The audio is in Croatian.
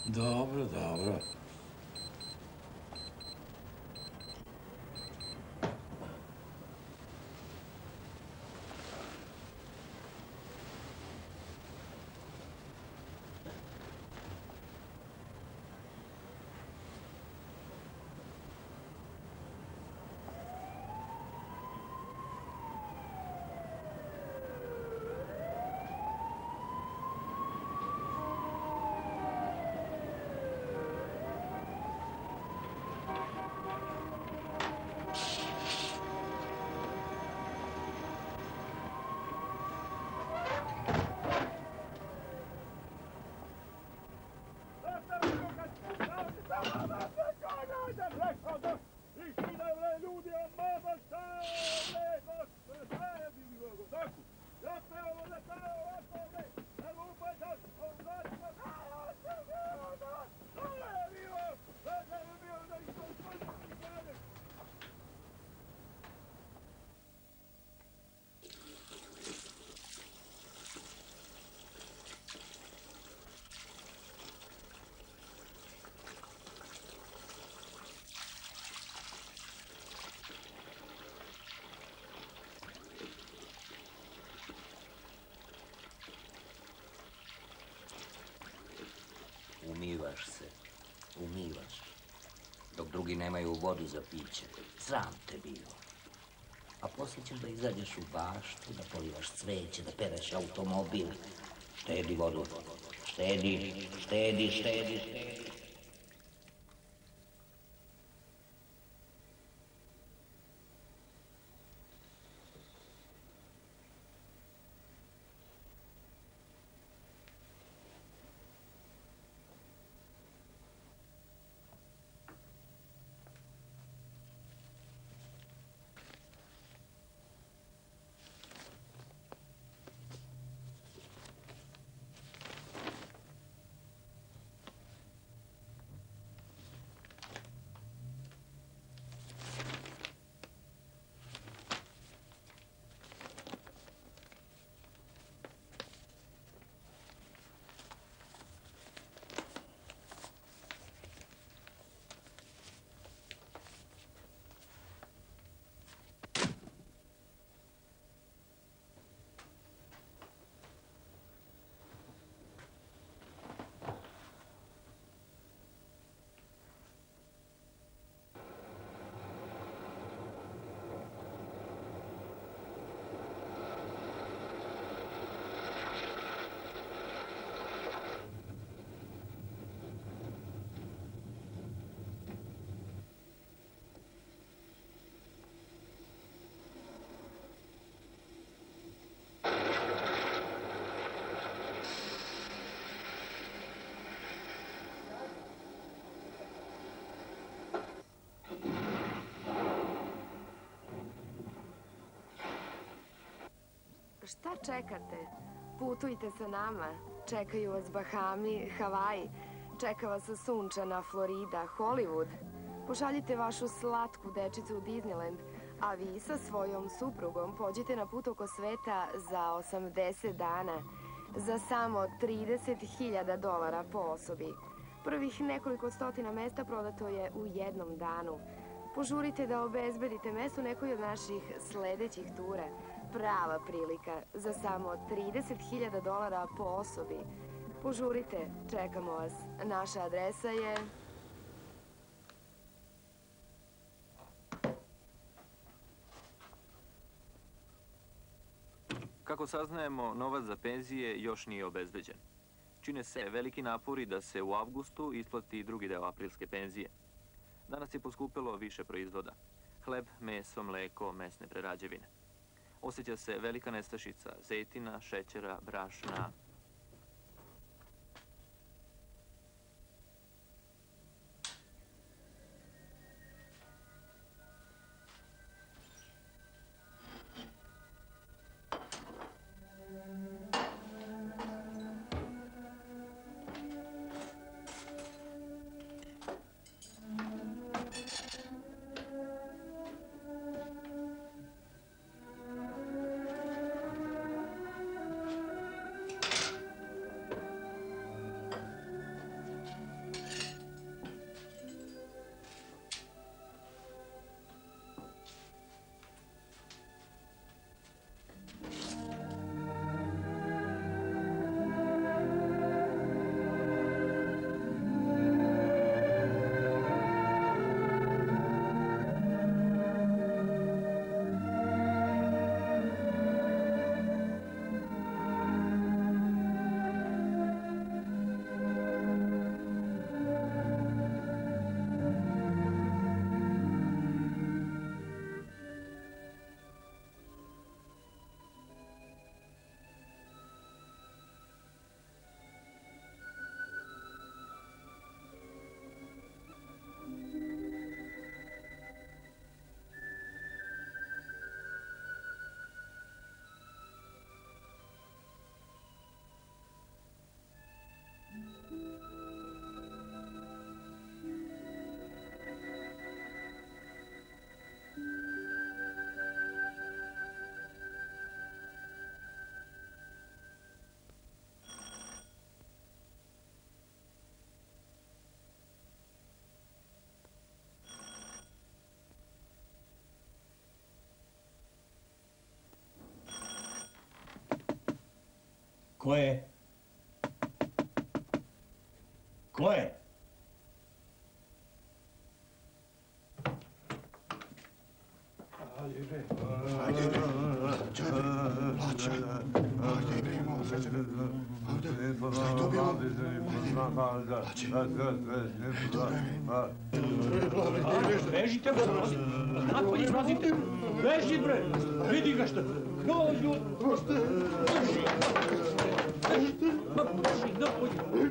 Dobro, dobro. Umivaš se, umivaš, dok drugi nemaju vodu za piće. Sram te bilo. A poslije ćeš da izađeš u baštu, da polivaš cveće, da pereš automobil. Štedi vodu, štedi, štedi, štedi, štedi. Šta čekate? Putujte sa nama. Čekaju vas Bahami, Havaji. Čeka vas sunčana Florida, Hollywood. Pošaljite vašu slatku dečicu u Disneyland, a vi sa svojom suprugom pođite na put oko sveta za 80 dana. Za samo $30.000 po osobi. Prvih nekoliko stotina mesta prodato je u jednom danu. Požurite da obezbedite mesto nekoj od naših sledećih tura. Prava prilika za samo $30.000 po osobi. Požurite, čekamo vas. Naša adresa je... Kako saznajemo, novac za penzije još nije obezbeđen. Čine se veliki napori da se u avgustu isplati drugi deo aprilske penzije. Danas je poskupelo više proizvoda. Hleb, meso, mleko, mesne prerađevine. Osjeća se velika nestašica zejtina, šećera, brašna. Ko je? Ko je? Ajde bre, čekaj, plaća. Ajde bre, imamo sreće. Ajde, šta je to bilo? Ajde, plaće. Bežite, bre! Napolje izlazite! Beži, bre! Vidi ga što... Dođu! Beži! Beži, napolje!